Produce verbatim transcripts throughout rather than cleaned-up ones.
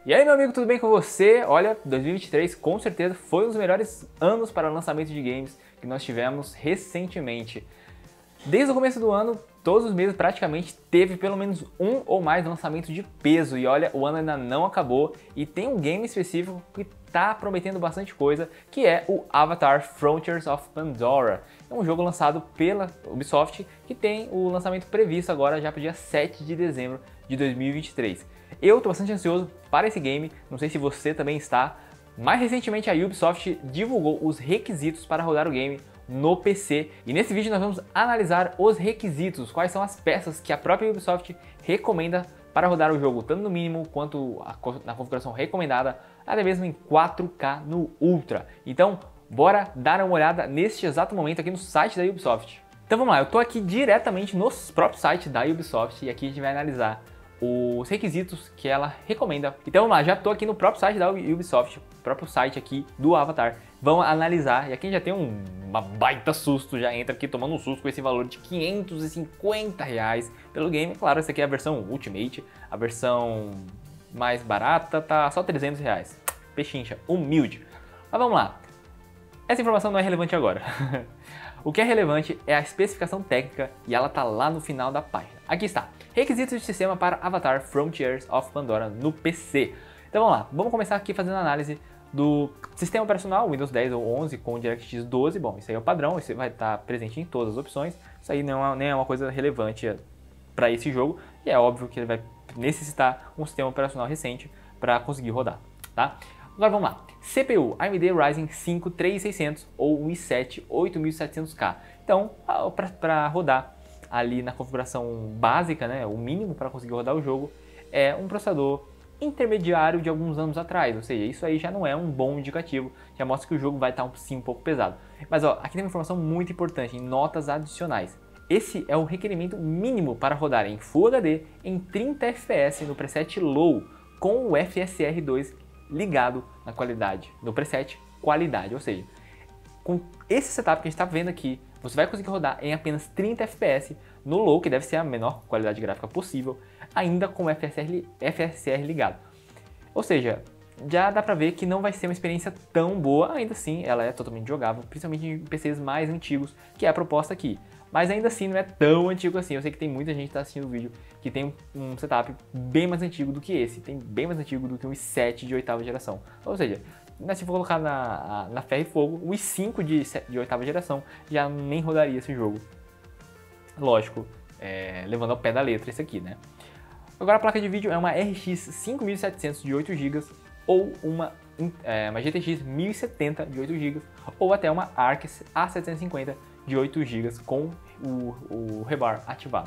E aí, meu amigo, tudo bem com você? Olha, dois mil e vinte e três com certeza foi um dos melhores anos para lançamento de games que nós tivemos recentemente. Desde o começo do ano, todos os meses praticamente teve pelo menos um ou mais lançamento de peso. E olha, o ano ainda não acabou e tem um game específico que tá prometendo bastante coisa, que é o Avatar Frontiers of Pandora. É um jogo lançado pela Ubisoft que tem o lançamento previsto agora já para o dia sete de dezembro de dois mil e vinte e três. Eu tô bastante ansioso para esse game, não sei se você também está. Mais recentemente a Ubisoft divulgou os requisitos para rodar o game no P C e nesse vídeo nós vamos analisar os requisitos, quais são as peças que a própria Ubisoft recomenda para rodar o jogo, tanto no mínimo quanto na configuração recomendada, até mesmo em quatro K no Ultra. Então, bora dar uma olhada neste exato momento aqui no site da Ubisoft. Então vamos lá, eu tô aqui diretamente no próprio site da Ubisoft e aqui a gente vai analisar os requisitos que ela recomenda. Então vamos lá, já tô aqui no próprio site da Ubisoft, próprio site aqui do Avatar. Vamos analisar, e aqui já tem um uma baita susto, já entra aqui tomando um susto com esse valor de quinhentos e cinquenta reais pelo game. Claro, essa aqui é a versão Ultimate, a versão mais barata tá só trezentos reais. Pechincha, humilde. Mas vamos lá, essa informação não é relevante agora. O que é relevante é a especificação técnica e ela tá lá no final da página. Aqui está, requisitos de sistema para Avatar Frontiers of Pandora no P C. Então vamos lá, vamos começar aqui fazendo a análise do sistema operacional, Windows dez ou onze com DirectX doze. Bom, isso aí é o padrão, isso vai estar presente em todas as opções. Isso aí não é, nem é uma coisa relevante para esse jogo e é óbvio que ele vai necessitar um sistema operacional recente para conseguir rodar, tá? Agora vamos lá, C P U A M D Ryzen cinco três mil e seiscentos ou um i sete oito mil e setecentos K. Então, para rodar ali na configuração básica, né, o mínimo para conseguir rodar o jogo, é um processador intermediário de alguns anos atrás, ou seja, isso aí já não é um bom indicativo, já mostra que o jogo vai estar sim um pouco pesado. Mas ó, aqui tem uma informação muito importante, em notas adicionais. Esse é o requerimento mínimo para rodar em Full H D em trinta F P S no preset Low, com o F S R dois ligado na qualidade, no preset qualidade, ou seja, com esse setup que a gente está vendo aqui, você vai conseguir rodar em apenas trinta F P S no Low, que deve ser a menor qualidade gráfica possível, ainda com o F S R, F S R ligado. Ou seja, já dá pra ver que não vai ser uma experiência tão boa, ainda assim ela é totalmente jogável, principalmente em P Cs mais antigos, que é a proposta aqui. Mas ainda assim não é tão antigo assim, eu sei que tem muita gente que está assistindo o vídeo que tem um setup bem mais antigo do que esse, tem bem mais antigo do que um i sete de oitava geração. Ou seja, se for colocar na, na ferro e fogo, o i cinco de, de oitava geração já nem rodaria esse jogo. Lógico, é, levando ao pé da letra esse aqui, né? Agora a placa de vídeo é uma R X cinco mil e setecentos de oito gigas ou uma, é, uma G T X mil e setenta de oito gigas ou até uma A R C A setecentos e cinquenta de oito gigas com o, o rebar ativado.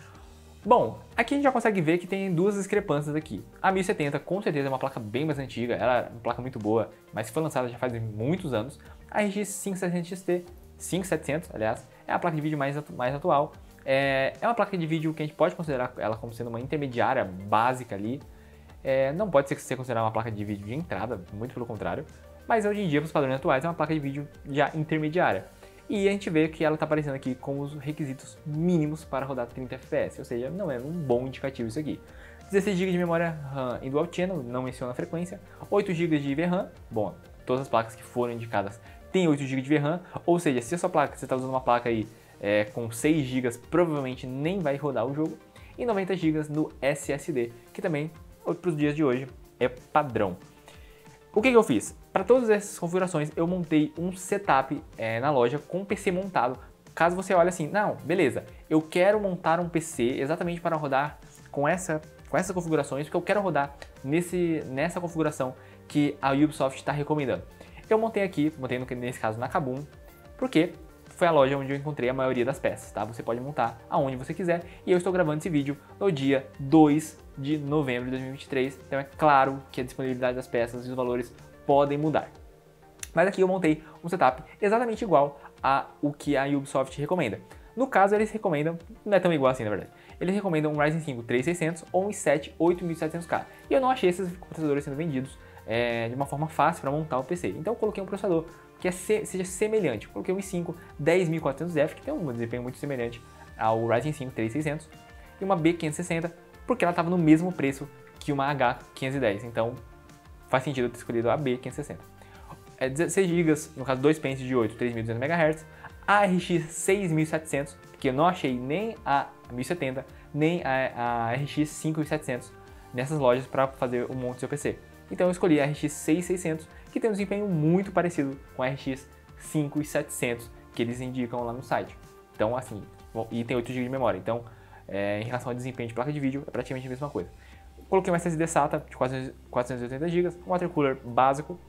Bom, aqui a gente já consegue ver que tem duas discrepâncias aqui. A mil e setenta com certeza é uma placa bem mais antiga, ela é uma placa muito boa, mas foi lançada já faz muitos anos. A R X cinco mil e setecentos X T, cinco mil e setecentos aliás, é a placa de vídeo mais, atu mais atual. É, é uma placa de vídeo que a gente pode considerar ela como sendo uma intermediária básica ali. É, não pode ser, ser considerada uma placa de vídeo de entrada, muito pelo contrário. Mas hoje em dia, para os padrões atuais, é uma placa de vídeo já intermediária. E a gente vê que ela está aparecendo aqui com os requisitos mínimos para rodar trinta F P S, ou seja, não é um bom indicativo isso aqui. dezesseis gigas de memória RAM em Dual Channel, não menciona a frequência. oito gigas de V RAM, bom, todas as placas que foram indicadas têm oito gigas de V RAM, ou seja, se a sua placa, você está usando uma placa aí é, com seis gigas, provavelmente nem vai rodar o jogo. E noventa gigas no S S D, que também, para os dias de hoje, é padrão. O que, que eu fiz? Para todas essas configurações, eu montei um setup é, na loja com o P C montado. Caso você olhe assim, não, beleza, eu quero montar um P C exatamente para rodar com, essa, com essas configurações, porque eu quero rodar nesse, nessa configuração que a Ubisoft está recomendando. Eu montei aqui, montei nesse caso na Kabum, porque foi a loja onde eu encontrei a maioria das peças, tá? Você pode montar aonde você quiser e eu estou gravando esse vídeo no dia dois de novembro de dois mil e vinte e três, então é claro que a disponibilidade das peças e os valores podem mudar. Mas aqui eu montei um setup exatamente igual ao que a Ubisoft recomenda. No caso, eles recomendam, não é tão igual assim na verdade, eles recomendam um Ryzen cinco três mil e seiscentos ou um i sete oito mil e setecentos K. E eu não achei esses processadores sendo vendidos é, de uma forma fácil para montar o P C. Então eu coloquei um processador que é se, seja semelhante. Eu coloquei um i cinco dez mil e quatrocentos F, que tem um desempenho muito semelhante ao Ryzen cinco três mil e seiscentos, e uma B quinhentos e sessenta, porque ela estava no mesmo preço que uma H quinhentos e dez, então faz sentido eu ter escolhido a B quinhentos e sessenta. É dezesseis gigas, no caso dois pentes de oito, três mil e duzentos megahertz, a R X seis mil e setecentos, que eu não achei nem a mil e setenta, nem a, a R X cinco mil e setecentos nessas lojas para fazer o monte do seu P C. Então eu escolhi a R X seis mil e seiscentos, que tem um desempenho muito parecido com a R X cinco mil e setecentos que eles indicam lá no site. Então assim, e tem oito gigas de memória, então é, em relação ao desempenho de placa de vídeo é praticamente a mesma coisa. Coloquei uma S S D SATA de quatrocentos e oitenta gigas, um water cooler básico,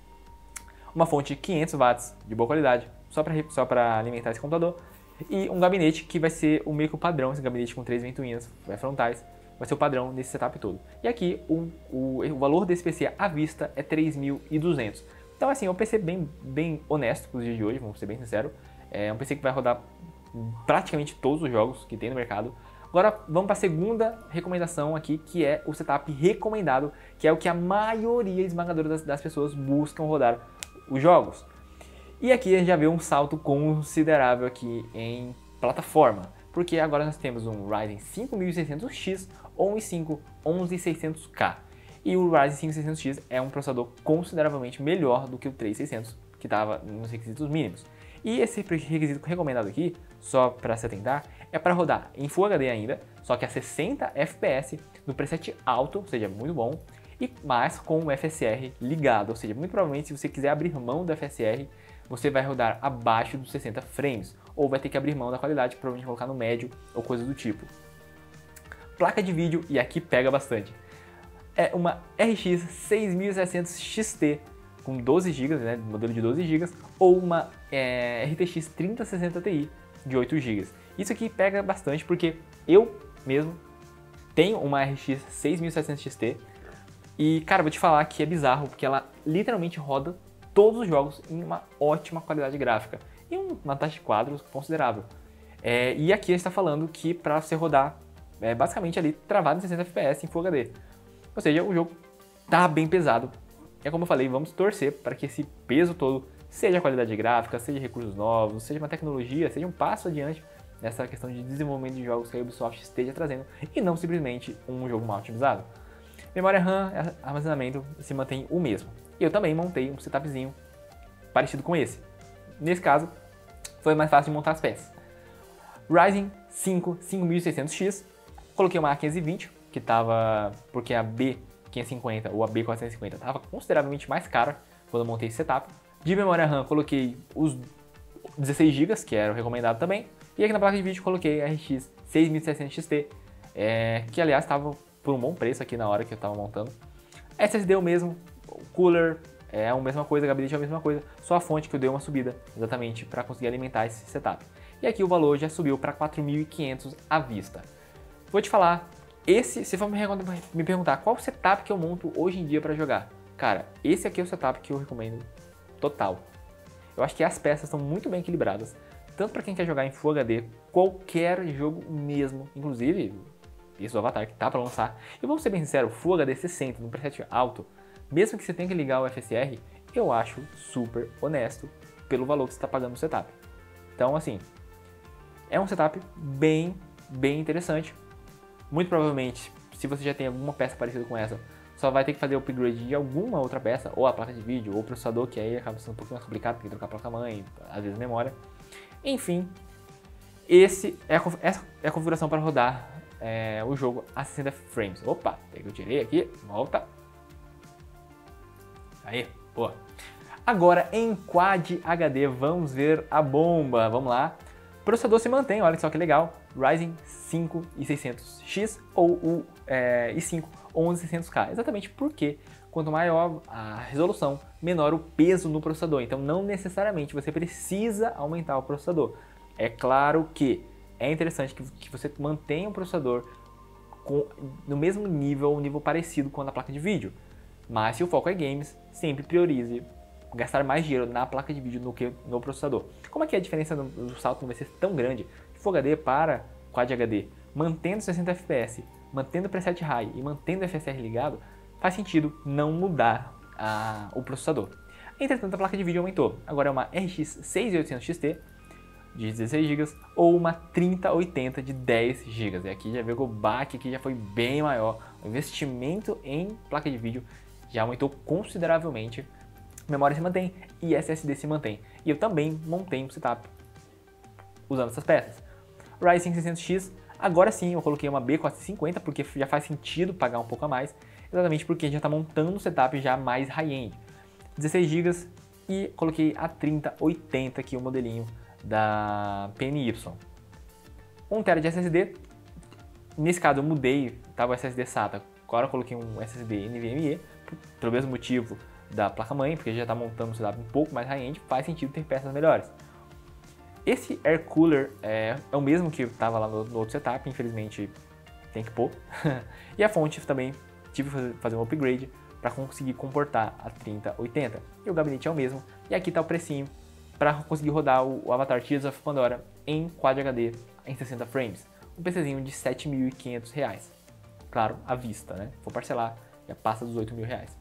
uma fonte de quinhentos watts de boa qualidade, só para só para alimentar esse computador, e um gabinete que vai ser o meio que o padrão, esse gabinete com três ventoinhas frontais, vai ser o padrão nesse setup todo. E aqui o, o, o valor desse P C à vista é três mil e duzentos. Então assim, é um P C bem, bem honesto para os dias de hoje, vamos ser bem sinceros. É um P C que vai rodar praticamente todos os jogos que tem no mercado. Agora vamos para a segunda recomendação aqui, que é o setup recomendado, que é o que a maioria esmagadora das, das pessoas buscam rodar os jogos. E aqui a gente já vê um salto considerável aqui em plataforma, porque agora nós temos um Ryzen cinco mil e seiscentos X ou um i cinco onze seiscentos K. E o Ryzen cinco mil e seiscentos X é um processador consideravelmente melhor do que o três mil e seiscentos, que estava nos requisitos mínimos. E esse requisito recomendado aqui, só para se atentar, é para rodar em Full H D ainda, só que a sessenta F P S no preset alto, ou seja, muito bom, e mais com o F S R ligado, ou seja, muito provavelmente se você quiser abrir mão do F S R, você vai rodar abaixo dos sessenta frames, ou vai ter que abrir mão da qualidade, provavelmente colocar no médio ou coisa do tipo. Placa de vídeo, e aqui pega bastante, é uma R X seis mil e setecentos X T com doze gigas, né, modelo de doze gigas, ou uma é, R T X trinta sessenta Ti de oito gigas. Isso aqui pega bastante porque eu mesmo tenho uma R X seis mil e setecentos X T e, cara, vou te falar que é bizarro porque ela literalmente roda todos os jogos em uma ótima qualidade gráfica e uma taxa de quadros considerável. É, e aqui a gente está falando que para você rodar é, basicamente ali travado em sessenta F P S em Full H D. Ou seja, o jogo tá bem pesado. É como eu falei, vamos torcer para que esse peso todo seja qualidade gráfica, seja recursos novos, seja uma tecnologia, seja um passo adiante nessa questão de desenvolvimento de jogos que a Ubisoft esteja trazendo e não simplesmente um jogo mal otimizado. Memória RAM, armazenamento se mantém o mesmo. Eu também montei um setupzinho parecido com esse. Nesse caso, foi mais fácil de montar as peças. Ryzen cinco cinco mil e seiscentos X, coloquei uma A quinhentos e vinte, que estava, porque a B quinhentos e cinquenta ou a B quatrocentos e cinquenta estava consideravelmente mais cara quando eu montei esse setup. De memória RAM, coloquei os dezesseis gigas, que era o recomendado também. E aqui na placa de vídeo coloquei a R X seis mil e seiscentos X T, é, que aliás estava por um bom preço aqui na hora que eu estava montando. S S D é o mesmo, o cooler é a mesma coisa, gabinete é a mesma coisa, só a fonte que eu dei uma subida exatamente para conseguir alimentar esse setup. E aqui o valor já subiu para quatro mil e quinhentos à vista. Vou te falar, esse, se for me perguntar qual setup que eu monto hoje em dia para jogar, cara, esse aqui é o setup que eu recomendo total. Eu acho que as peças estão muito bem equilibradas, tanto para quem quer jogar em Full H D, qualquer jogo mesmo, inclusive esse do Avatar que tá para lançar. E vamos ser bem sinceros, Full H D sessenta no preset alto, mesmo que você tenha que ligar o F S R, eu acho super honesto pelo valor que você está pagando no setup. Então, assim, é um setup bem, bem interessante. Muito provavelmente, se você já tem alguma peça parecida com essa, só vai ter que fazer o upgrade de alguma outra peça, ou a placa de vídeo, ou o processador, que aí acaba sendo um pouco mais complicado, tem que trocar a placa-mãe, às vezes memória. Enfim, esse é a, essa é a configuração para rodar é, o jogo a sessenta frames. Opa, eu tirei aqui, volta. Aí, boa. Agora em Quad H D, vamos ver a bomba, vamos lá. O processador se mantém, olha só que legal, Ryzen cinco mil e seiscentos X ou o é, i cinco onze seiscentos K, exatamente porque quanto maior a resolução, menor o peso no processador, então não necessariamente você precisa aumentar o processador. É claro que é interessante que, que você mantenha o processador com, no mesmo nível, um nível parecido com a placa de vídeo, mas se o foco é games, sempre priorize gastar mais dinheiro na placa de vídeo do que no processador. Como é que a diferença do, do salto não vai ser tão grande de Full H D para Quad H D, mantendo sessenta F P S, mantendo o preset high e mantendo o F S R ligado, faz sentido não mudar a, o processador. Entretanto, a placa de vídeo aumentou. Agora é uma R X seis mil e oitocentos X T, de dezesseis gigas ou uma trinta oitenta de dez gigas. E aqui já vê que o baque aqui já foi bem maior. O investimento em placa de vídeo já aumentou consideravelmente. A memória se mantém e S S D se mantém. E eu também montei um setup usando essas peças. Ryzen cinco seiscentos X, agora sim eu coloquei uma B quatrocentos e cinquenta porque já faz sentido pagar um pouco a mais, exatamente porque a gente já está montando um setup já mais high-end. dezesseis gigas e coloquei a trinta oitenta aqui, o modelinho da P N Y. um terabyte de S S D, nesse caso eu mudei, estava o S S D SATA, agora eu coloquei um S S D NVMe, pelo mesmo motivo da placa-mãe, porque já está montando um setup um pouco mais high-end, faz sentido ter peças melhores. Esse Air Cooler é, é o mesmo que estava lá no, no outro setup, infelizmente tem que pôr. E a fonte também tive que fazer um upgrade para conseguir comportar a trinta oitenta. E o gabinete é o mesmo, e aqui está o precinho para conseguir rodar o, o Avatar Tears of Pandora em Quad H D em sessenta frames. Um PCzinho de sete mil e quinhentos reais. Claro, à vista, né? Se for parcelar, já passa dos oito mil reais.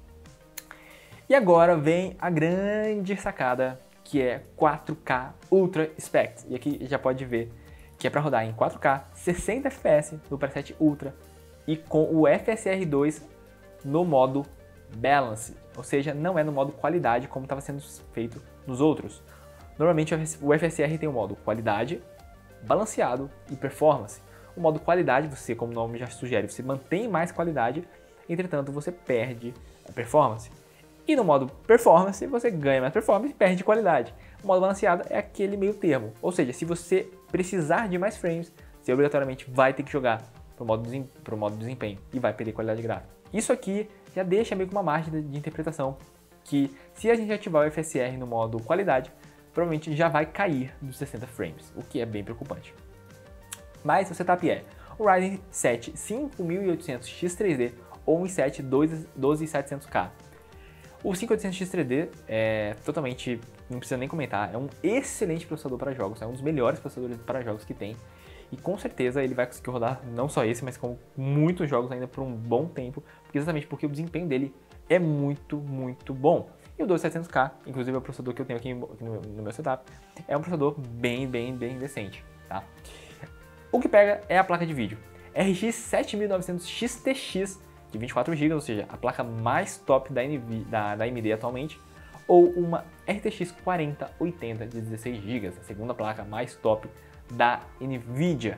E agora vem a grande sacada, que é quatro K Ultra Specs. E aqui já pode ver que é para rodar em quatro K, sessenta F P S no preset Ultra e com o F S R dois no modo Balance, ou seja, não é no modo qualidade como estava sendo feito nos outros. Normalmente o F S R tem o modo qualidade, balanceado e performance. O modo qualidade, você, como o nome já sugere, você mantém mais qualidade, entretanto você perde a performance. E no modo performance, você ganha mais performance e perde qualidade. O modo balanceado é aquele meio termo. Ou seja, se você precisar de mais frames, você obrigatoriamente vai ter que jogar para o modo, modo desempenho e vai perder qualidade gráfica. Isso aqui já deixa meio que uma margem de, de interpretação que se a gente ativar o F S R no modo qualidade, provavelmente já vai cair dos sessenta frames, o que é bem preocupante. Mas o setup é o Ryzen sete cinco mil e oitocentos X três D ou um i sete doze mil e setecentos K. O cinco mil e oitocentos X três D é totalmente, não precisa nem comentar, é um excelente processador para jogos, é um dos melhores processadores para jogos que tem. E com certeza ele vai conseguir rodar não só esse, mas com muitos jogos ainda por um bom tempo, exatamente porque o desempenho dele é muito, muito bom. E o doze mil e setecentos K, inclusive é o processador que eu tenho aqui no meu setup, é um processador bem, bem, bem decente, tá? O que pega é a placa de vídeo. R X sete mil e novecentos X T X de vinte e quatro gigas, ou seja, a placa mais top da, N V, da, da A M D atualmente, ou uma R T X quarenta oitenta de dezesseis gigas, a segunda placa mais top da Nvidia.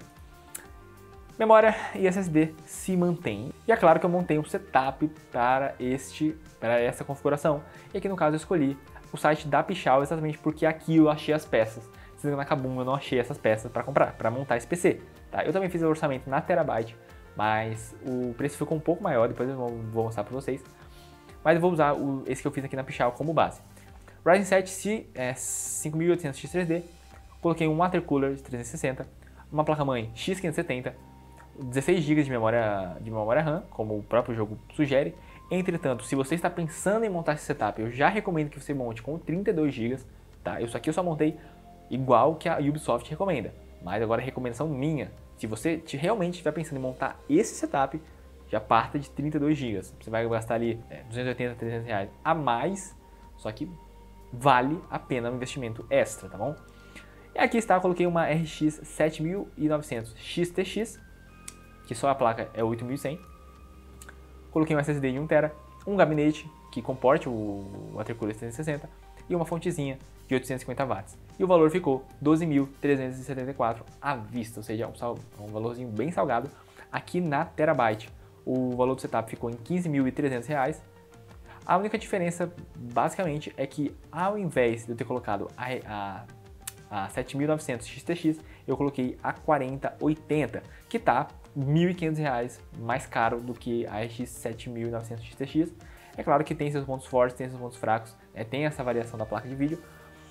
Memória e S S D se mantém. E é claro que eu montei um setup para, este, para essa configuração. E aqui no caso eu escolhi o site da Pichau exatamente porque aqui eu achei as peças. Sendo que na Kabum eu não achei essas peças para comprar, para montar esse P C. Tá? Eu também fiz o orçamento na Terabyte, mas o preço ficou um pouco maior, depois eu vou mostrar para vocês. Mas eu vou usar o, esse que eu fiz aqui na Pichau como base. Ryzen sete é, cinco mil e oitocentos X três D, coloquei um watercooler de trezentos e sessenta, uma placa-mãe X quinhentos e setenta, dezesseis gigas de memória, de memória RAM, como o próprio jogo sugere. Entretanto, se você está pensando em montar esse setup, eu já recomendo que você monte com trinta e dois gigas, tá? Isso aqui eu só montei igual que a Ubisoft recomenda, mas agora é recomendação minha. Se você realmente estiver pensando em montar esse setup, já parta de trinta e dois gigas. Você vai gastar ali é, duzentos e oitenta, trezentos reais a mais, só que vale a pena um investimento extra, tá bom? E aqui está, eu coloquei uma R X sete mil e novecentos X T X, que só a placa é oito mil e cem. Coloquei um S S D de um terabyte, um gabinete que comporte o watercooler trezentos e sessenta e uma fontezinha de oitocentos e cinquenta watts. E o valor ficou doze mil trezentos e setenta e quatro à vista, ou seja, um, sal, um valorzinho bem salgado. Aqui na Terabyte, o valor do setup ficou em quinze mil e trezentos reais. A única diferença, basicamente, é que ao invés de eu ter colocado a, a, a sete mil e novecentos X T X, eu coloquei a quarenta oitenta, que está mil e quinhentos reais mais caro do que a R X sete mil e novecentos X T X. É claro que tem seus pontos fortes, tem seus pontos fracos, é, tem essa variação da placa de vídeo,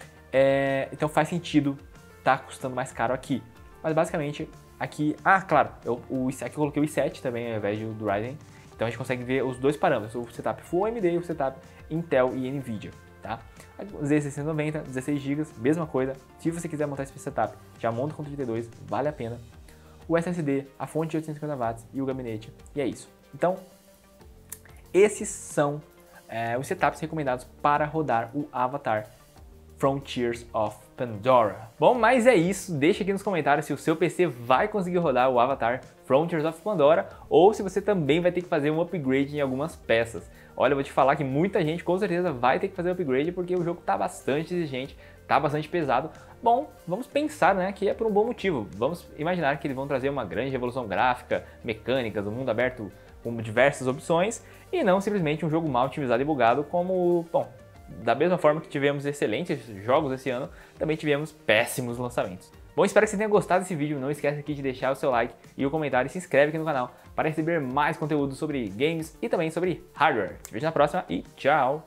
é, então faz sentido estar tá custando mais caro aqui. Mas basicamente, aqui... Ah, claro, eu, o, aqui eu coloquei o i sete também ao invés do Ryzen, então a gente consegue ver os dois parâmetros, o setup Full A M D e o setup Intel e Nvidia, tá? Z seiscentos e noventa, dezesseis gigas, mesma coisa. Se você quiser montar esse setup, já monta com trinta e dois, vale a pena. O S S D, a fonte de oitocentos e cinquenta watts e o gabinete, e é isso. Então, esses são é, os setups recomendados para rodar o Avatar Frontiers of Pandora. Bom, mas é isso, deixa aqui nos comentários se o seu P C vai conseguir rodar o Avatar Frontiers of Pandora ou se você também vai ter que fazer um upgrade em algumas peças. Olha, eu vou te falar que muita gente com certeza vai ter que fazer upgrade porque o jogo tá bastante exigente, tá bastante pesado. Bom, vamos pensar, né, que é por um bom motivo. Vamos imaginar que eles vão trazer uma grande revolução gráfica, mecânicas, um mundo aberto com diversas opções e não simplesmente um jogo mal otimizado e bugado como, bom, da mesma forma que tivemos excelentes jogos esse ano, também tivemos péssimos lançamentos. Bom, espero que você tenha gostado desse vídeo, não esquece aqui de deixar o seu like e o comentário e se inscreve aqui no canal para receber mais conteúdo sobre games e também sobre hardware. Te vejo na próxima e tchau!